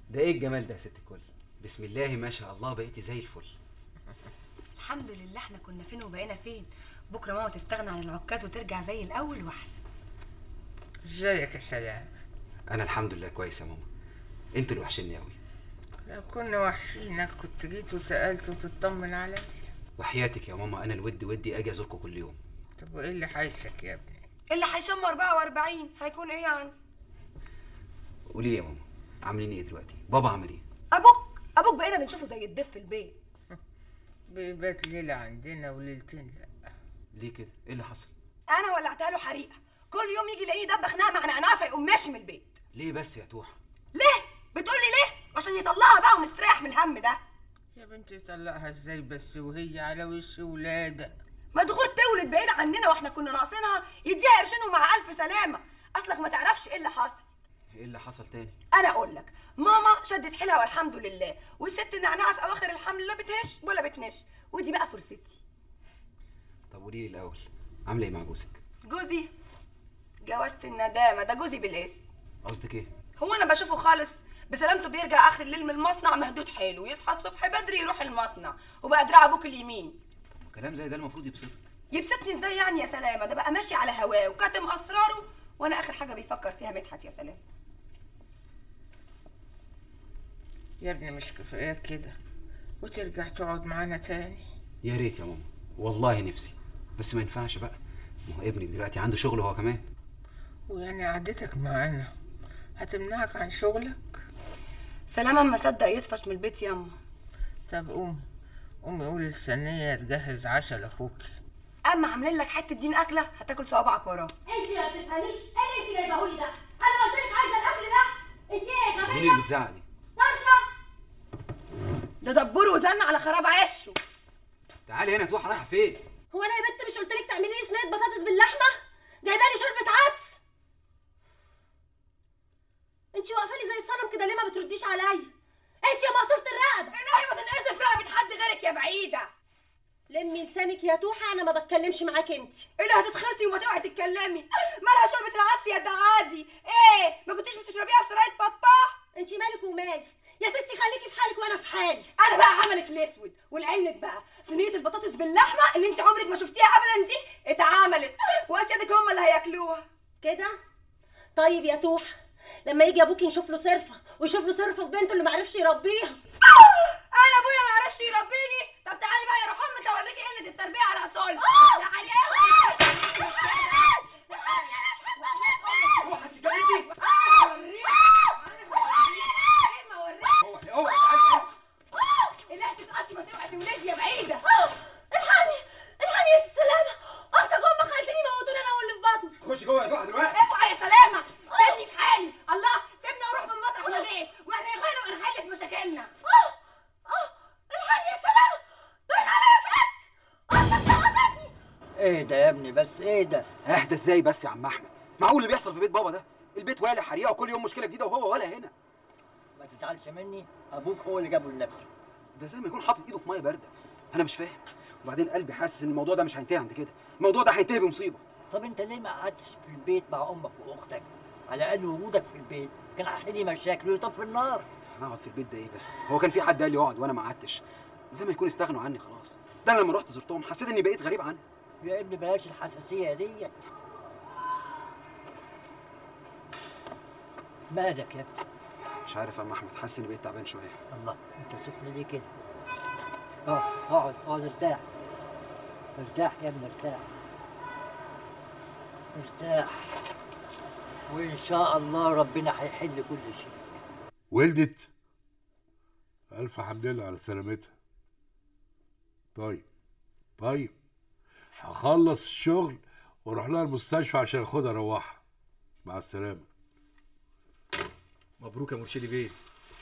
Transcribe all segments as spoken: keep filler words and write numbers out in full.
ده ايه الجمال ده يا ست الكل؟ بسم الله ما شاء الله بقيتي زي الفل. الحمد لله. احنا كنا فين وبقينا فين؟ بكره ماما تستغنى عن العكاز وترجع زي الاول واحسن. ازيك يا سلام؟ انا الحمد لله كويس يا ماما. انتوا اللي وحشني قوي. لو كنا وحشينك كنت جيت وسألت وتطمن عليا. وحياتك يا ماما انا الود ودي اجي ازوركم كل يوم. طب وايه اللي حايشك يا ابني؟ اللي هيشم أربعة وأربعين هيكون ايه يعني؟ قولي لي يا ماما، عاملين ايه دلوقتي؟ بابا عامل ايه؟ ابوك ابوك بقينا بنشوفه زي الضيف في البيت. بيبات ليلة عندنا وليلتين لا. ليه كده؟ ايه اللي حصل؟ انا ولعتها له حريقه، كل يوم يجي يلاقيني دبخ خناقه مع نعناع فيقوم ماشي من البيت. ليه بس يا توحه؟ ليه؟ بتقولي ليه؟ عشان يطلعها بقى ونستريح من الهم ده. يا بنتي يطلقها ازاي بس وهي على وش ولادة؟ مدغور تولد بعيد عننا واحنا كنا ناقصينها يديها قرشين ومع الف سلامه. اصلك ما تعرفش ايه اللي حصل. ايه اللي حصل تاني؟ انا اقول لك، ماما شدت حيلها والحمد لله، والست النعناعه في اواخر الحمل لا بتهش ولا بتنش، ودي بقى فرصتي. طب قولي لي الاول، عامله ايه مع جوزك؟ جوزي جوازة الندامه، ده جوزي بالاسم. قصدك ايه؟ هو انا بشوفه خالص؟ بسلامته بيرجع اخر الليل من المصنع مهدود حيله، يصحى الصبح بدري يروح المصنع وبقى دراع ابوك اليمين. كلام زي ده المفروض يبسطك. يبسطني ازاي يعني يا سلامه؟ ده بقى ماشي على هواه وكاتم اسراره، وانا اخر حاجه بيفكر فيها مدحت يا سلام. يا ابني مش كفاية كده وترجع تقعد معانا تاني؟ يا ريت يا ماما، والله نفسي، بس ما ينفعش بقى، ما هو ابنك دلوقتي عنده شغل هو كمان. ويعني قعدتك معانا هتمنعك عن شغلك؟ سلامه اما صدق يطفش من البيت ياما. طب قومي قومي قولي للثانية تجهز عشاء لاخوكي. اما عاملين لك حته دين اكله هتاكل صوابعك وراه. انت ما بتفهميش ايه اللي انت جايبهولي ده؟ انا قلت لك عايزه الاكل ده. انت ايه يا مين غبيه؟ اللي بتزعق دي؟ طرشه. ده دبور وزن على خراب عشه. تعالي هنا توحه، رايحه فين؟ هو انا يا بنت مش قلت لك تعملي لي صينيه بطاطس باللحمه؟ جايبه لي شوربه عدس. انت واقفه لي زي الصنم كده، ليه ما بترديش عليا؟ انت يا مقصوفه الرقبه. الهي ما تنقذ في رقبه حد غيرك يا بعيده. لمي لسانك يا توحه، انا ما بتكلمش معاك انت. ايه اللي هتتخرسي وما توعي تتكلمي؟ مالها شوربه العدس يا ده عادي؟ ايه ما كنتيش بتشربيها في سرايه بابا؟ انت مالك ومالي يا ستي؟ خليكي في حالك وانا في حالي. انا بقى عملك الاسود ولعلمك بقى صينيه البطاطس باللحمه اللي انت عمرك ما شفتيها ابدا دي اتعملت، واسيادك هم اللي هياكلوها كده. طيب يا توحه، لما يجي ابوكي نشوف له صرفه ويشوف له صرفه في بنته اللي ما عرفش يربيها. انا ابويا ما عرفش يربيني؟ طب تعالي بقى يا روح امك اوريكي قله التربيه على اصول. تعالي يا بعيده. الحقني الحقني يا سلامه، اختك امك قالت لي موتوني انا واللي في بطني. خش جوه يا توحه دلوقتي. اوعى يا سلامه، سيبني في حالي. الله، سيبني اروح من مطرح ما جيت واحنا يا اخوانا ونحل في مشاكلنا. اه اه الحقني يا سلامه، باين عليا ست. اختك سقطتني. ايه ده يا ابني بس؟ ايه ده؟ اهدى ازاي بس يا عم احمد؟ معقول اللي بيحصل في بيت بابا ده؟ البيت والع حريقه وكل يوم مشكله جديده وهو ولا هنا. ما تزعلش مني، ابوك هو اللي جابه لنفسه. ده زي ما يكون حاطط ايده في ميه بارده. انا مش فاهم، وبعدين قلبي حاسس ان الموضوع ده مش هينتهي عند كده، الموضوع ده هينتهي بمصيبه. طب انت ليه ما قعدتش في البيت مع امك واختك؟ على الاقل وجودك في البيت كان هيحل مشاكل ويطفي النار. انا اقعد في البيت ده ايه بس؟ هو كان في حد قال لي اقعد وانا ما قعدتش؟ زي ما يكون استغنوا عني خلاص. ده انا لما رحت زرتهم حسيت اني بقيت غريب عنهم. يا ابني بلاش الحساسيه ديت. مالك يا ابني؟ مش عارف يا عم احمد، حاسس اني بقيت تعبان شويه. الله، انت سخن ليه كده؟ اه اقعد اقعد ارتاح. ارتاح يا ابني ارتاح. ارتاح وان شاء الله ربنا هيحل كل شيء. ولدت؟ الف حمد لله على سلامتها. طيب طيب هخلص الشغل واروح لها المستشفى عشان اخدها اروحها. مع السلامه. مبروك يا مرشدي بيه.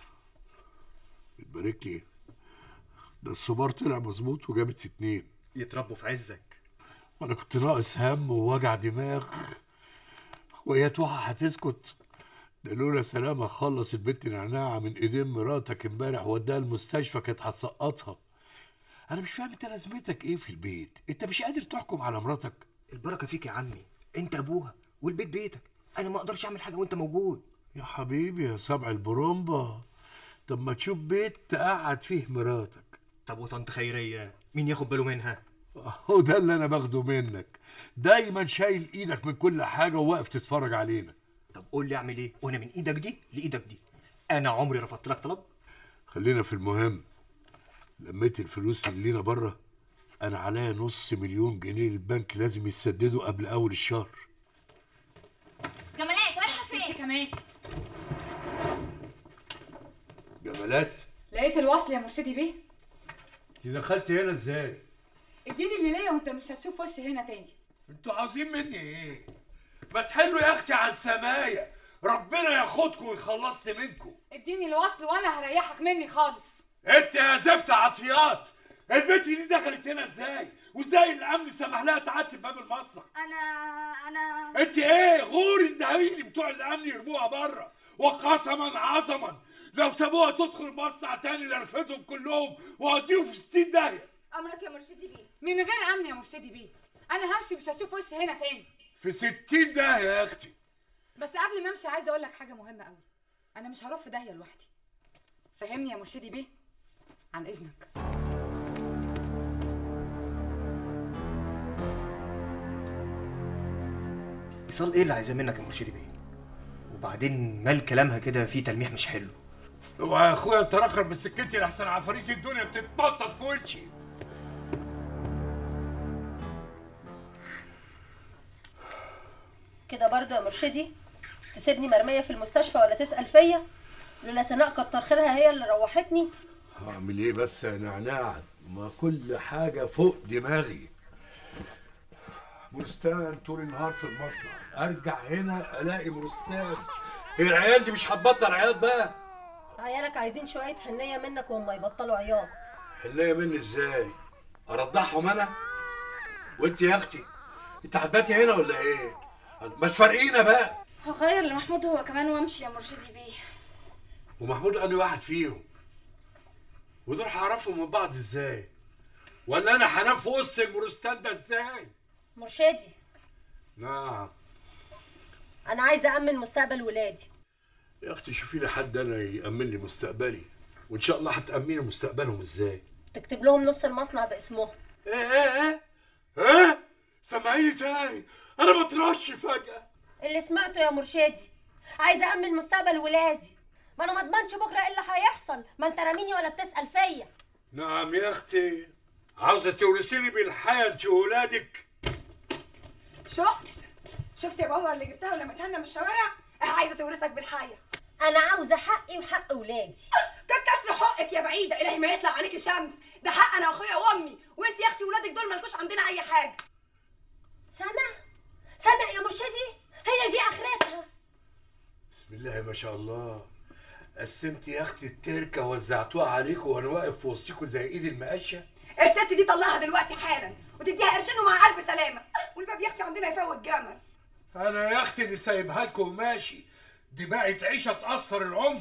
بتبارك لي. ده السوبر طلع مظبوط وجابت اتنين. يتربوا في عزك. وانا كنت ناقص هم ووجع دماغ، وهي توحة هتسكت؟ ده لولا سلامة خلص البنت نعناعة من ايدين مراتك امبارح وداها المستشفى كانت هتسقطها. انا مش فاهم انت لازمتك ايه في البيت؟ انت مش قادر تحكم على مراتك؟ البركه فيك يا عمي، انت ابوها والبيت بيتك، انا ما اقدرش اعمل حاجه وانت موجود. يا حبيبي يا سبع البرومبا، طب ما تشوف بيت تقعد فيه مراتك. طب وطنط خيريه مين ياخد باله منها؟ اهو ده اللي انا باخده منك، دايما شايل ايدك من كل حاجه وواقف تتفرج علينا. طب قول لي اعمل ايه وانا من ايدك دي لايدك دي؟ انا عمري رفضت لك طلب. خلينا في المهم. لميت الفلوس اللي لينا بره، انا عليا نص مليون جنيه للبنك لازم يسددوا قبل اول الشهر. جمالات رايحه فين؟ انت كمان جمالات؟ لقيت الوصل يا مرشدي بيه. انت دخلت هنا ازاي؟ اديني اللي ليا وانت مش هتشوف وشي هنا تاني. انتوا عاوزين مني ايه؟ ما تحلوا يا اختي عن سمايا، ربنا ياخدكم ويخلصني منكم. اديني الوصل وانا هريحك مني خالص. انت يا زفت عطيات، البنت دي دخلت هنا ازاي؟ وازاي الامن سمح لها تعدي باب المصنع؟ انا انا انت ايه غور اندهيلي بتوع الامن يرموها بره، وقسما عظما لو سابوها تدخل مصنع تاني لرفدهم كلهم واوديهم في ستين داهيه. امرك يا مرشدي بيه. من غير امن يا مرشدي بيه، انا همشي مش هشوف وشي هنا تاني. في ستين داهيه يا اختي. بس قبل ما امشي عايزه اقول لك حاجه مهمه قوي. انا مش هروح في داهيه لوحدي، فهمني يا مرشدي بيه عن اذنك. ايصال ايه اللي عايزاه منك يا مرشدي بيه؟ وبعدين مال كلامها كده فيه تلميح مش حلو. اوعى يا اخويا ترخر من سكتي لحسن عفاريت الدنيا بتتنطط في وشي. كده برضه يا مرشدي تسيبني مرميه في المستشفى ولا تسال فيا؟ لولا سناء كتر خيرها هي اللي روحتني. هعمل ايه بس يا نعناع؟ ما كل حاجه فوق دماغي. مرستان طول النهار في المصنع، ارجع هنا الاقي مرستان. هي العيال دي مش هتبطل عياط بقى؟ عيالك عايزين شويه حنيه منك وهم يبطلوا عياط. حنيه مني ازاي؟ ارضعهم انا؟ وانت يا اختي انت هتباتي هنا ولا ايه؟ ما تفرقينا بقى. هغير لمحمود هو كمان وامشي يا مرشدي بيه. ومحمود انهي واحد فيهم؟ ودول هعرفهم من بعض ازاي؟ ولا انا هنام في وسط المرستان ده ازاي؟ مرشدي. نعم. انا عايزه امن مستقبل ولادي. يا اختي شوفي لي حد انا يامن لي مستقبلي، وان شاء الله هتامني مستقبلهم ازاي؟ تكتب لهم نص المصنع باسمهم. ايه ايه ايه؟ ايه؟ سمعيني تاني، انا بترش فجأة. اللي سمعته يا مرشدي، عايزه امن مستقبل ولادي. ما انا ما اضمنش بكره ايه اللي هيحصل، ما انت راميني ولا بتسال فيا. نعم يا اختي، عاوزه تورثيني بالحياه انت وولادك. شفت شفت يا بابا اللي جبتها ولمتها من الشوارع؟ عايزه تورثك بالحياه. انا عاوزه حقي وحق ولادي. كان كسر حقك يا بعيده، الهي ما يطلع عليكي شمس، ده حق انا واخويا وامي، وانت يا اختي ولادك دول مالكوش عندنا اي حاجه. سامع سامع يا مرشدي، هي دي اخرتها. بسم الله ما شاء الله، قسمتي يا اختي التركه ووزعتوها عليكم وانا واقف في وسطيكم زي ايد المقشه. الست دي طلعها دلوقتي حالا وتديها قرشين ومع الف سلامه، والباب يا اختي عندنا يفوت جمل. انا يا اختي اللي سايبها لكم وماشي، دي بقت عيشه تاثر العمر.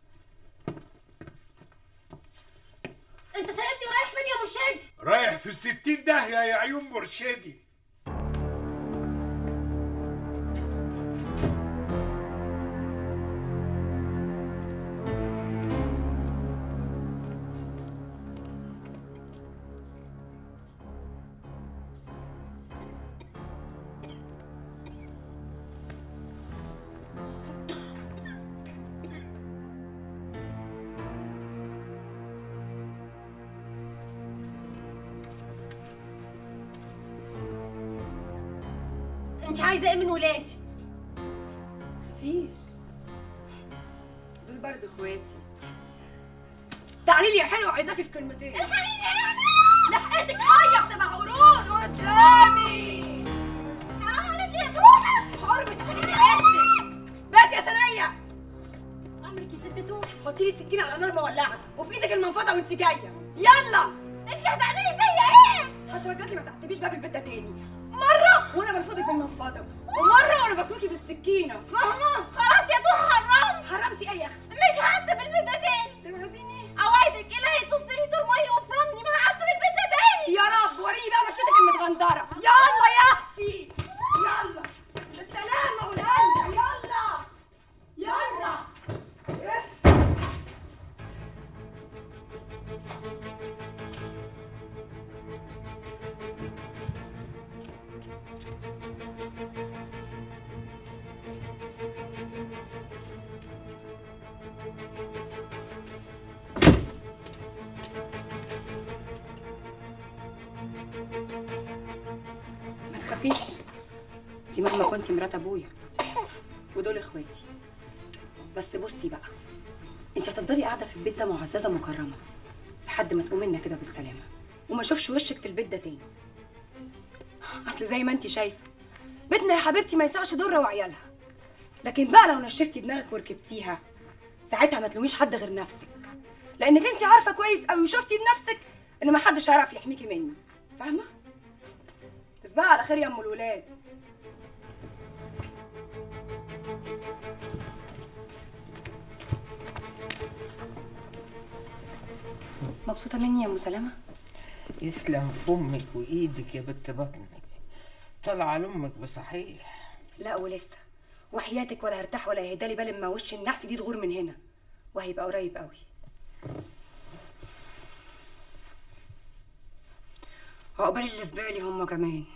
انت سايبني ورايح فين يا مرشدي؟ رايح في الستين داهيه يا عيون مرشدي. انت عايزه ايه من ولادي؟ مفيش، دول برضه اخواتي. تعالي لي يا حلوه، عايزاكي في كلمتين. الحقيني يا رنا، لحقتك حيه بسبع قرون قدامي. حرام عليكي يا توحه. حرمة تحديد عيشتك. بات يا ثانيه. عمرك يا ست توحه. حطي لي السكينه على نار مولعه وفي ايدك المنفضه وانت جايه. يلا. انت هتعملي فيا ايه؟ هترجاكي ما تعتبيش باب البيت ده تاني. مرة وانا بنفضك بالمنفضة، ومرة وانا بكلوكي بالسكينة، فاهمة؟ خلاص يا توحه حرام. حرمتي ايه يا اختي؟ مش هعتب البيت ده تاني. تبعديني؟ اوعدك الهي تص لي طول ميه وفرمني، ما هعتب البيت ده تاني. يا رب وريني بقى مشيتك المتغندرة. يلا يا اختي. يلا. بالسلامة والهنا. يلا. يلا. اف. تخافيش، دي مهما كنتي مرات ابويا ودول اخواتي. بس بصي بقى، انت هتفضلي قاعده في البيت ده معززه مكرمه لحد ما تقومي لنا كده بالسلامه وما اشوفش وشك في البيت ده تاني. اصل زي ما انت شايفه بيتنا يا حبيبتي ما يسعش ضره وعيالها، لكن بقى لو نشفتي دماغك وركبتيها ساعتها ما تلوميش حد غير نفسك، لانك انت عارفه كويس قوي وشفتي بنفسك ان ما حدش هيعرف يحميكي مني، فاهمه؟ تصبحي على خير يا ام الولاد. مبسوطه مني يا ام سلامه؟ يسلم فمك وايدك يا بنت بطني، طالعه لامك بصحيح. لا ولسه، وحياتك ولا هرتاح ولا يهدالي بال اما وش النحس دي تغور من هنا، وهيبقى قريب قوي. عقبال اللي في بالي هم كمان.